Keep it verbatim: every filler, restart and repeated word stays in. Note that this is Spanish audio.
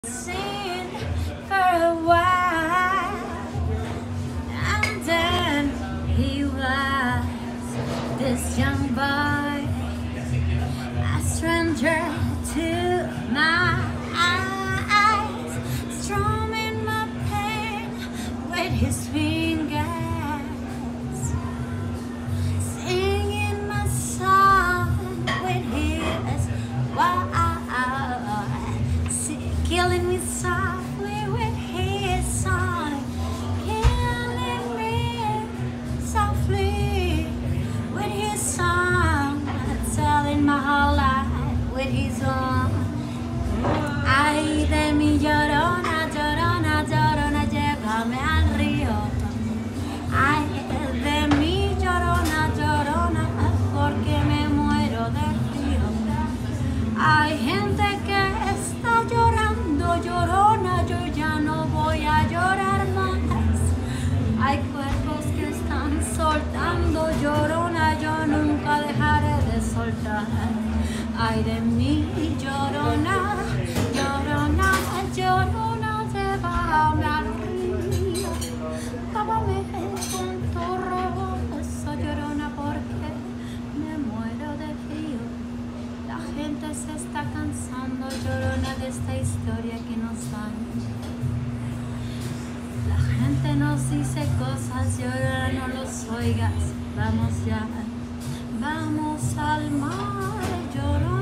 seen for a while, and then he was this young boy, a stranger to my eyes, strumming my pain with his fingers, singing my song with his wow, killing me softly with his song, killing me softly with his song, telling my whole life with his song. Ay de mi llorona, llorona, llorona, llévame al río. Ay de mi llorona, llorona, porque me muero de frío. Hay gente que está llorando, llorona, yo ya no voy a llorar más. Hay cuerpos que están soltando, llorona, yo nunca dejaré de soltar. Ay de mí, llorona, llorona, llorona, llévame al río. Lávame con tu rebozo, llorona, porque me muero de frío. La gente se está cansando, llorona, de esta historia que nos dan. La gente nos dice cosas, llorona, no los oigas. Vamos ya, vamos al mar, llorona.